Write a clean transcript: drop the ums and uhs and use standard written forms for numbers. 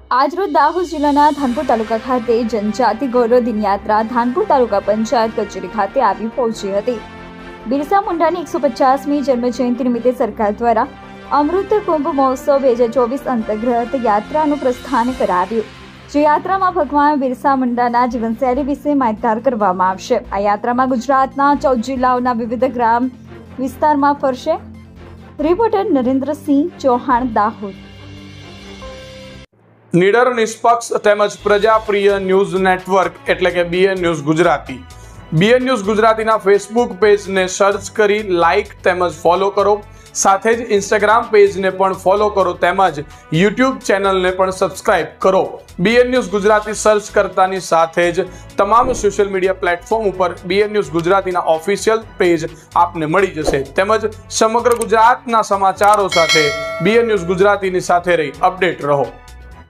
આજરોજ દાહોદ જિલ્લાના ધાનપુર તાલુકા ખાતે જનજાતિ ગૌરવ દિન યાત્રા ધાનપુર તાલુકા પંચાયત કચેરી ખાતે આવી પહોંચી હતી। બિરસા મુંડાની 150મી જન્મજયંતિ નિમિત્તે સરકાર દ્વારા અમૃત કુંભ મહોત્સવ 2024 અંતર્ગત યાત્રાનું પ્રસ્થાન કરાવ્યું। જે યાત્રામાં ભગવાન બિરસા મુંડાના જીવનશૈલી વિશે માહિતગાર કરવામાં આવશે। આ યાત્રામાં ગુજરાતના 14 જિલ્લાઓના વિવિધ ગ્રામ વિસ્તારમાં ફરશે। રિપોર્ટર નરેન્દ્રસિંહ ચૌહાણ, દાહોદ। નિડર, નિષ્પક્ષ તેમજ પ્રજાપ્રિય ન્યૂઝ નેટવર્ક એટલે કે BN news Gujarati. BN news ગુજરાતીના ફેસબુક પેજને સર્ચ કરી લાઇક તેમજ ફોલો કરો। સાથે જ ઇન્સ્ટાગ્રામ પેજને પણ ફોલો કરો તેમજ યુટ્યુબ ચેનલને પણ સબસ્ક્રાઇબ કરો। બીએન ન્યૂઝ ગુજરાતી સર્ચ કરતાની સાથે જ તમામ સોશિયલ મીડિયા પ્લેટફોર્મ ઉપર બીએન ન્યૂઝ ગુજરાતીના ઓફિશિયલ પેજ આપને મળી જશે। તેમજ સમગ્ર ગુજરાતના સમાચારો સાથે બીએન ન્યૂઝ ગુજરાતીની સાથે રહી અપડેટ રહો।